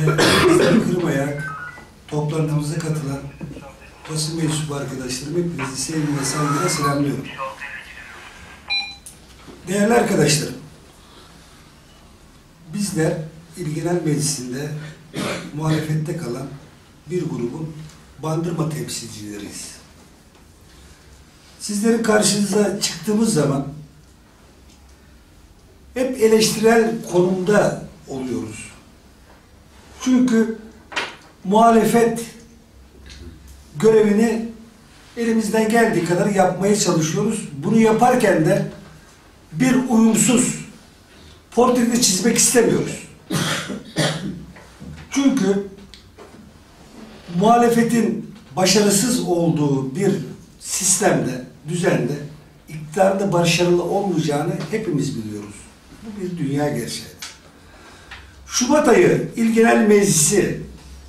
bizleri kırmayarak toplantımıza katılan basın mensubu arkadaşlarım hepinizi sevgi ve saygıyla selamlıyorum. Değerli arkadaşlarım, bizler İl Genel Meclisi'nde muhalefette kalan bir grubun Bandırma temsilcileriyiz. Sizlerin karşınıza çıktığımız zaman hep eleştirel konumda oluyoruz. Çünkü muhalefet görevini elimizden geldiği kadar yapmaya çalışıyoruz. Bunu yaparken de bir uyumsuz portrede çizmek istemiyoruz. Çünkü muhalefetin başarısız olduğu bir sistemde, düzende iktidarda başarılı olmayacağını hepimiz biliyoruz. Bu bir dünya gerçeği. Şubat ayı İl Genel Meclisi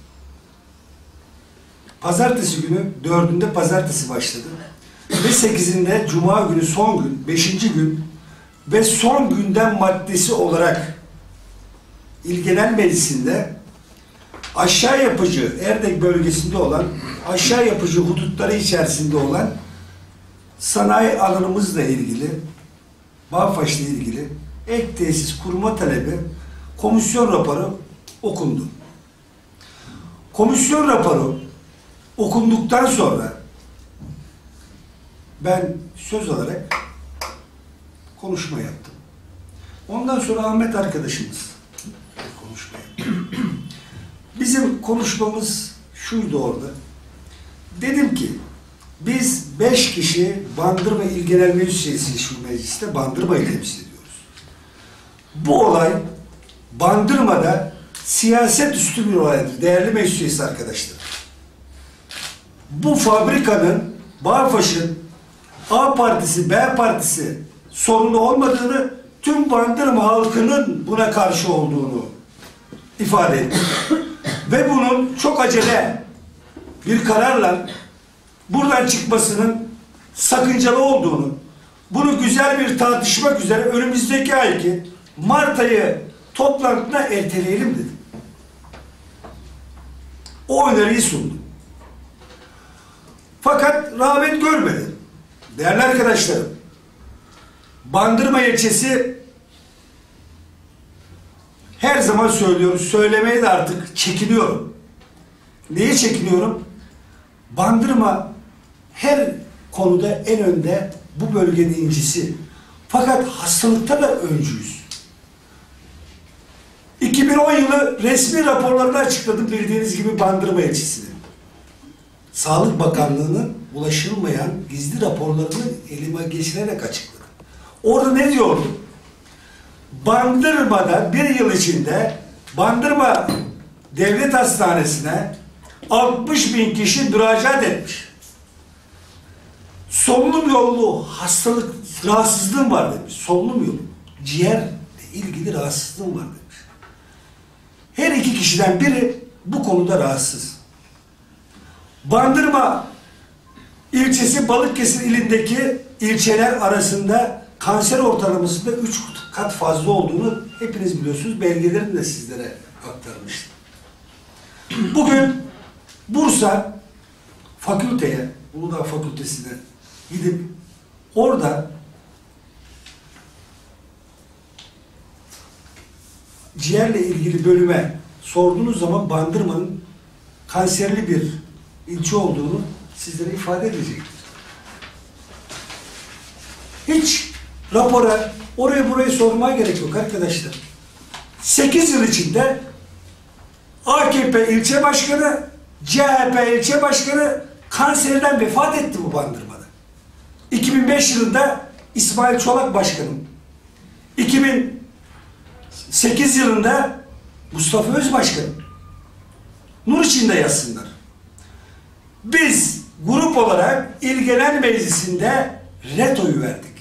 pazartesi günü 4'ünde pazartesi başladı. Ve 8'inde Cuma günü son gün, 5. gün ve son gündem maddesi olarak İl Genel Meclisi'nde aşağı yapıcı Erdek bölgesinde olan aşağı yapıcı hudutları içerisinde olan sanayi alanımızla ilgili BAFAŞ'la ilgili ek tesis kurma talebi komisyon raporu okundu. Komisyon raporu okunduktan sonra ben söz alarak konuşma yaptım. Ondan sonra Ahmet arkadaşımız konuşma yaptı. Bizim konuşmamız şuydu orada. Dedim ki biz 5 kişi Bandırma İl Genel Meclisi şu mecliste Bandırma'yı temsil ediyoruz. Bu olay Bandırma'da siyaset üstü bir olaydır. Değerli meclis üyesi arkadaşlar. Bu fabrikanın, BAFAŞ'ın A partisi, B partisi sorunu olmadığını, tüm Bandırma halkının buna karşı olduğunu ifade etti. Ve bunun çok acele bir kararla buradan çıkmasının sakıncalı olduğunu, bunu güzel bir tartışmak üzere önümüzdeki ayki Mart ayı toplantına erteleyelim dedi. O öneriyi sundu. Fakat rağbet görmedi. Değerli arkadaşlarım, Bandırma ilçesi her zaman söylüyoruz, söylemeye de artık çekiniyorum. Neye çekiniyorum? Bandırma her konuda en önde, bu bölgenin incisi. Fakat hastalıkta da öncüyüz. 2010 yılı resmi raporlarını açıkladım bildiğiniz gibi Bandırma ilçesini. Sağlık Bakanlığı'nın ulaşılmayan gizli raporlarını elime geçirerek açıkladı. Orada ne diyordu? Bandırma'da bir yıl içinde Bandırma Devlet Hastanesi'ne 60.000 kişi müracaat etmiş. Solunum yolu hastalık, rahatsızlığım var demiş. Solunum yolu, ciğerle ilgili rahatsızlığım var demiş. Her 2 kişiden biri bu konuda rahatsız. Bandırma ilçesi Balıkesir ilindeki ilçeler arasında kanser ortalamasında 3 kat fazla olduğunu hepiniz biliyorsunuz. Belgelerini de sizlere aktarmıştım. Bugün Bursa fakülteye, Uludağ Fakültesi'ne gidip orada ciğerle ilgili bölüme sorduğunuz zaman Bandırma'nın kanserli bir ilçe olduğunu sizlere ifade edecektir. Hiç rapora, oraya burayı sormaya gerek yok arkadaşlar. 8 yıl içinde AKP ilçe başkanı, CHP ilçe başkanı kanserden vefat etti bu Bandırma'da. 2005 yılında İsmail Çolak başkanım. 2008 yılında Mustafa Öz başkanım. Nur içinde yazsınlar. Biz grup olarak İl Genel Meclisi'nde ret oyu verdik.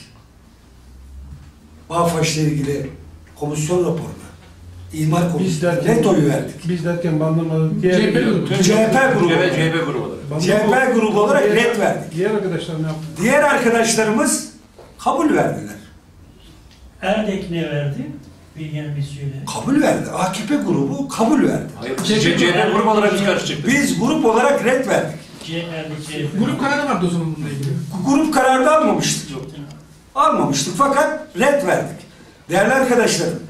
BAFAŞ'la ilgili komisyon raporuna. İmar konusunda ret oyu verdik. Biz derken Bandırma'da CHP grubu olarak ret verdik. Diğer arkadaşlar ne yaptı? Diğer arkadaşlarımız kabul verdiler. Erdek ne verdi? Bilgen bir söyle. Kabul verdi. AKP grubu kabul verdi. Hayır, CHP grup olarak biz karşı çıktık. Biz grup olarak red verdik. Grup kararı vardı o zaman bununla ilgili. Grup kararı almamıştık. Yok. Almamıştık fakat red verdik. Değerli arkadaşlarım,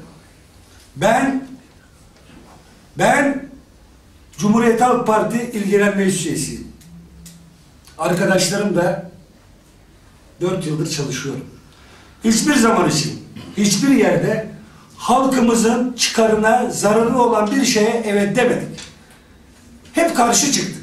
ben Cumhuriyet Halk Parti İl Genel Meclis Üyesiyim. Arkadaşlarım da 4 yıldır çalışıyorum. Hiçbir zaman için, hiçbir yerde halkımızın çıkarına zararı olan bir şeye evet demedik. Hep karşı çıktık.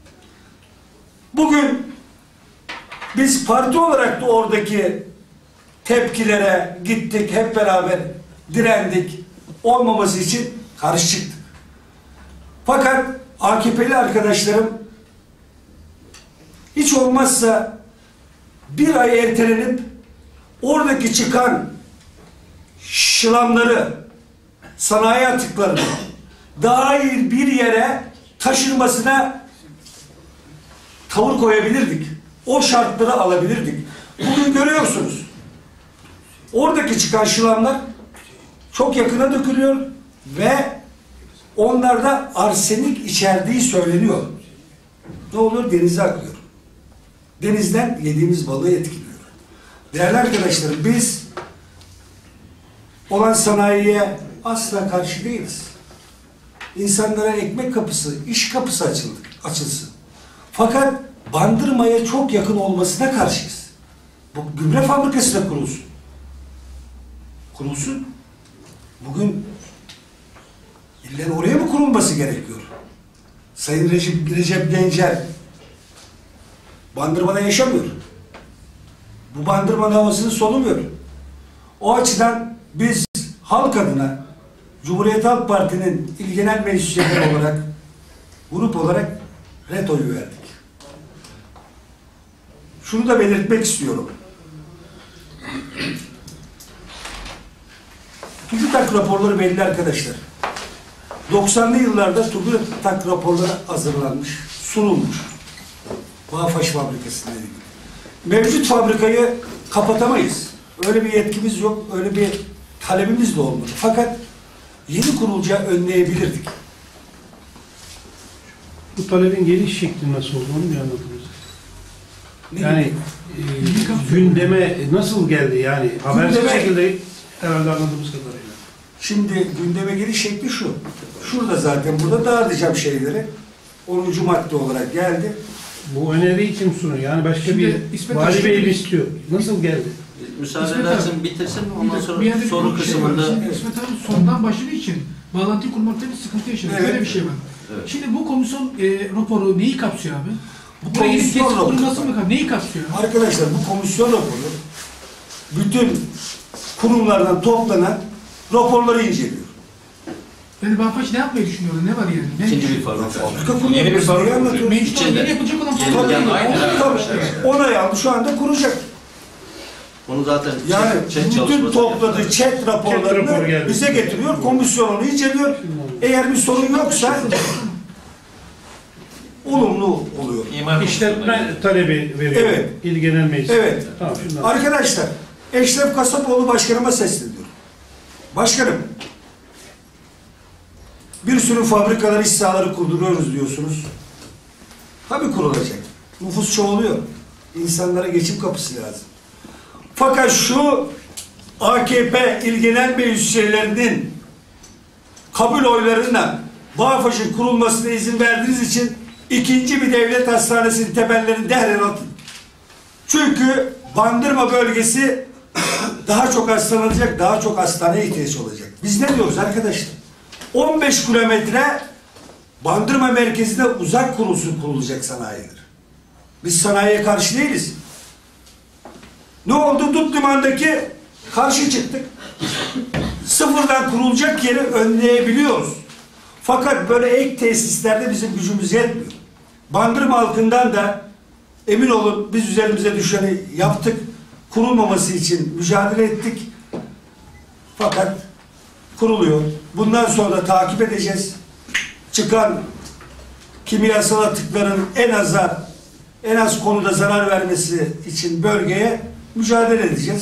Bugün biz parti olarak da oradaki tepkilere gittik, hep beraber direndik. Olmaması için karşı çıktık. Fakat AKP'li arkadaşlarım hiç olmazsa bir ay ertelenip oradaki çıkan şılamları, sanayi atıklarını daha iyi bir yere taşınmasına tavır koyabilirdik. O şartları alabilirdik. Bugün görüyorsunuz. Oradaki çıkan şılamlar çok yakına dökülüyor ve onlarda arsenik içerdiği söyleniyor. Ne olur? Denize akıyor. Denizden yediğimiz balığı etkiliyor. Değerli arkadaşlarım, biz olan sanayiye asla karşı değiliz. İnsanlara ekmek kapısı, iş kapısı açılsın. Fakat Bandırma'ya çok yakın olmasına karşıyız. Bu gübre fabrikası da kurulsun. Kurulsun. Bugün illa oraya mı kurulması gerekiyor? Sayın Recep Gencer Bandırma'da yaşamıyor. Bu Bandırma'nın havasını solumuyor. O açıdan biz halk adına Cumhuriyet Halk Parti'nin İl Genel Meclis Üyeleri olarak, grup olarak red oyu verdik. Şunu da belirtmek istiyorum. TÜBİTAK raporları belli arkadaşlar. 90'lı yıllarda TÜBİTAK raporları hazırlanmış, sunulmuş. Bağfaş fabrikasıyla ilgili. Mevcut fabrikayı kapatamayız. Öyle bir yetkimiz yok, öyle bir talebimiz de olmadı. Fakat yeni kurulacağı önleyebilirdik. Bu talebin geliş şekli nasıl oldu onu bir anlatınız. Yani gündeme nasıl geldi yani? Habersiz şekilde herhalde anladığımız kadarıyla. Şimdi gündeme geliş şekli şu. Şurada zaten burada dağıtacağım şeyleri. 10. madde olarak geldi. Bu öneriyi kim sunuyor? Yani başka Şimdi bir İsmet vali Aşkın- bey mi istiyor? Nasıl geldi? Müsaade İsmet edersen abi, bitirsin ondan sonra bir yerde soru bir şey kısmında. var. Şimdi İsmet abi sondan başladığı için bağlantıyı kurmakta bir sıkıntı yaşadı. Evet. Böyle bir şey var. Evet. Şimdi bu komisyon raporu neyi kapsıyor abi? Bu Buraya gelip komisyon tesis raporu. kurulması mı kapsıyor? Neyi kapsıyor? Arkadaşlar bu komisyon raporu bütün kurumlardan toplanan raporları inceliyor. Yani Bağfaş ne yapmayı düşünüyordu? Ne var yani? Ne İkinci bir fabrika. Fabrika kurulması Yeni bir diye fabrika anlatıyor. Mevcut olan İçinde. yeni yapılacak olan Yeni fabrika. yani, aynen. Tabii. Onay aldı, şu anda kuracak. Bunu zaten Yani chat bütün çalışması topladığı yapıyor. chat Chat raporu raporlarını geldi. bize getiriyor, komisyon onu inceliyor. Eğer bir sorun yoksa olumlu oluyor. İmar İşletme talebi veriyor. Evet. İl Genel Meclis. Evet. Tamam, şundan. Arkadaşlar, Eşref Kasapoğlu başkanıma sesleniyorum. Başkanım, bir sürü fabrikalar, iş sahaları kurduruyoruz diyorsunuz. Tabii kurulacak. Nüfus çoğalıyor. İnsanlara geçim kapısı lazım. Fakat şu AKP İl Genel Meclis üyelerinin kabul oylarına Bağfaş'ın kurulmasına izin verdiğiniz için ikinci bir devlet hastanesinin temellerini derhal atın. Çünkü Bandırma bölgesi daha çok hastalanacak, daha çok hastaneye ihtiyaç olacak. Biz ne diyoruz arkadaşlar? 15 kilometre Bandırma merkezine uzak kurulacak sanayiler. Biz sanayiye karşı değiliz. Ne oldu? Dut Liman'daki karşı çıktık. Sıfırdan kurulacak yeri önleyebiliyoruz. Fakat böyle ek tesislerde bizim gücümüz yetmiyor. Bandırma halkından da emin olun biz üzerimize düşeni yaptık. Kurulmaması için mücadele ettik. Fakat kuruluyor. Bundan sonra takip edeceğiz. Çıkan kimyasal atıkların en az konuda zarar vermesi için bölgeye mücadele edeceğiz.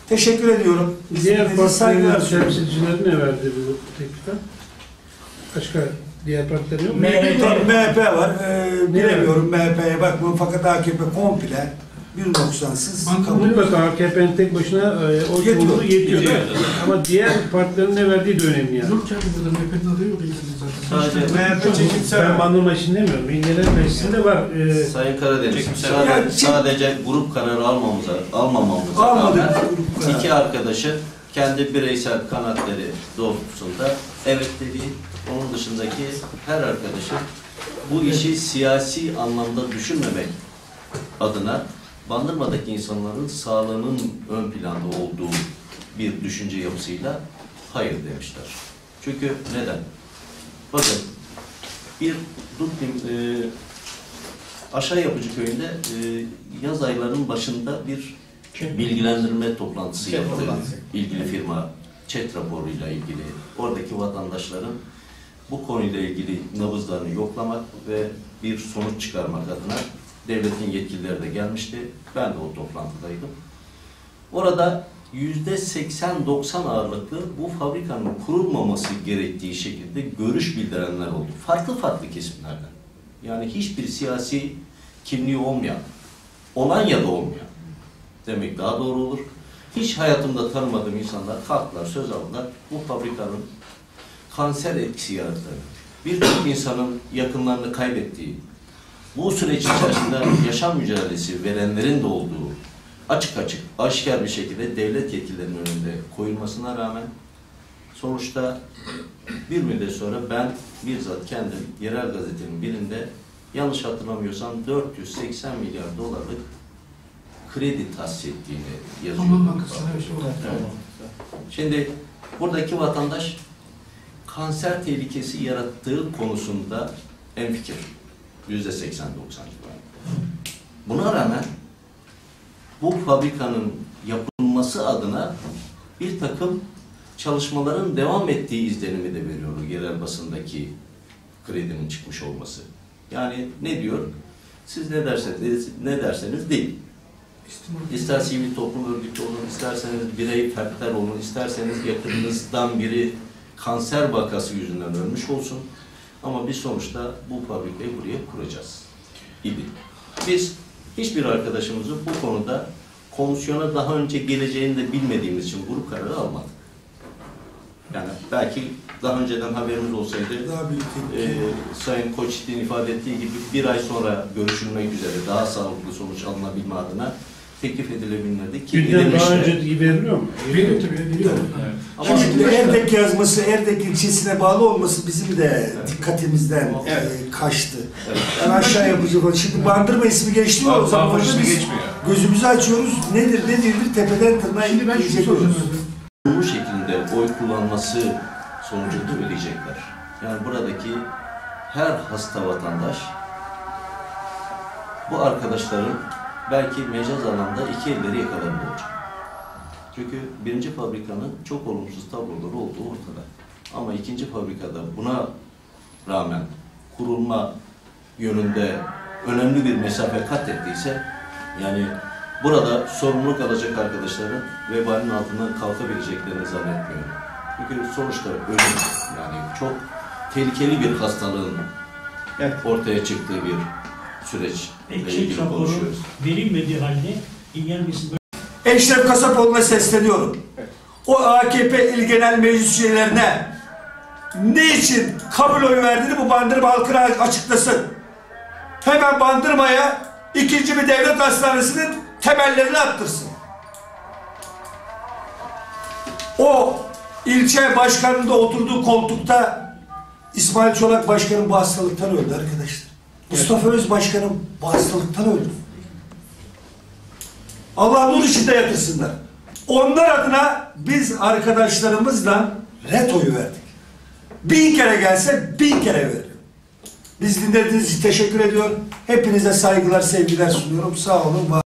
Teşekkür ediyorum. Diğer İzninizle saygılar partilerin sunuyorum. temsilcileri ne verdi bu teklife? Başka diğer partiler yok mu? MHP var. Bilemiyorum MHP'ye bakmıyorum fakat AKP komple 1.90'sız kabul. Mutlaka AKP'nin tek başına o çoğunluğu yetiyor. Yetiyor. Ama diğer partilerin ne verdiği de önemli yani. Yok canım burada MHP'nin adayı yok zaten. Sadece MHP çekimsel. Ben Bandırma için demiyorum. İl Meclisi'nde var. Sayın Karadeniz, Yani sadece grup kararı almamamıza Almadık rağmen grup kararı. iki arkadaşın kendi bireysel kanaatleri doğrultusunda evet dediği, onun dışındaki her arkadaşın bu işi siyasi anlamda düşünmemek adına Bandırma'daki insanların sağlığının ön planda olduğu bir düşünce yapısıyla hayır demişler. Çünkü neden? Bakın bir Aşağı Yapıcı Köyü'nde yaz aylarının başında bir bilgilendirme toplantısı yaptı. İlgili firma chat raporuyla ilgili oradaki vatandaşların bu konuyla ilgili nabızlarını yoklamak ve bir sonuç çıkarmak adına devletin yetkilileri de gelmişti. Ben de o toplantıdaydım. Orada %80-90 ağırlıklı bu fabrikanın kurulmaması gerektiği şekilde görüş bildirenler oldu. Farklı farklı kesimlerden. Yani hiçbir siyasi kimliği olmayan, olan ya da olmayan demek daha doğru olur. Hiç hayatımda tanımadığım insanlar kalktılar, söz aldılar. Bu fabrikanın kanser etkisi yarattığını, birçok insanın yakınlarını kaybettiği, bu süreç içerisinde yaşam mücadelesi verenlerin de olduğu açık aşikar bir şekilde devlet yetkililerinin önünde koyulmasına rağmen sonuçta bir müddet sonra ben bizzat kendim yerel gazetenin birinde yanlış hatırlamıyorsam 480 milyar dolarlık kredi tahsis ettiğini yazıyorum. Tamam bankasına bir şey oldu. Evet. Şimdi buradaki vatandaş kanser tehlikesi yarattığı konusunda hemfikir. %80-90 civarında. Buna rağmen bu fabrikanın yapılması adına bir takım çalışmaların devam ettiği izlenimi de veriyor yerel basındaki kredinin çıkmış olması. Yani ne diyor? Siz ne derseniz değil. İster sivil toplum örgütü olun, isterseniz birey fertler olun, isterseniz yakınınızdan biri kanser vakası yüzünden ölmüş olsun. Ama biz sonuçta bu fabrikayı buraya kuracağız idi. Biz hiçbir arkadaşımızı bu konuda komisyona daha önce geleceğini de bilmediğimiz için grup kararı almadık. Yani belki daha önceden haberimiz olsaydı Daha büyük Sayın Koçit'in ifade ettiği gibi bir ay sonra görüşülmek üzere daha sağlıklı sonuç alınabilme adına teklif edilebilirdi ki Günden daha önce veriliyor mu? Veriyor tabii, veriyor. Ama Şimdi Erdek yazması, Erdek ilçesine bağlı olması bizim de dikkatimizden kaçtı. Evet. Yani Aşağı Yapıcı falan. Şimdi Bandırma ismi geçti mi o zaman orada biz gözümüzü açıyoruz. Nedir tepeden tırnağa Şimdi ben şunu inceliyoruz. soracağım. bu şekilde oy kullanması sonucunda ödeyecekler. Yani buradaki her hasta vatandaş bu arkadaşların belki mecaz alanda iki elleri yakalarında olacak. Çünkü birinci fabrikanın çok olumsuz tabloları olduğu ortada. Ama ikinci fabrikada buna rağmen kurulma yönünde önemli bir mesafe kat ettiyse, yani burada sorumluluk alacak arkadaşların vebalin altından kalkabileceklerini zannetmiyorum. Çünkü sonuçta ölüm, yani çok tehlikeli bir hastalığın ortaya çıktığı bir süreç ilgili konuşuyoruz. Verilmediği halde ilgilenmesi Eşref Kasapoğlu'na sesleniyorum. O AKP İl Genel Meclis üyelerine niçin kabul oyu verdiğini bu Bandırma halkına açıklasın. Hemen Bandırma'ya ikinci bir devlet hastanesinin temellerini attırsın. O ilçe başkanının da oturduğu koltukta İsmail Çolak Başkanım bu hastalıktan öldü arkadaşlar. Mustafa Öz Başkanım bu hastalıktan öldü. Allah nur içinde yatırsınlar. Onlar adına biz arkadaşlarımızla ret oyu verdik. 1000 kere gelse 1000 kere veririm. Biz dinlediğiniz için teşekkür ediyorum. Hepinize saygılar, sevgiler sunuyorum. Sağ olun.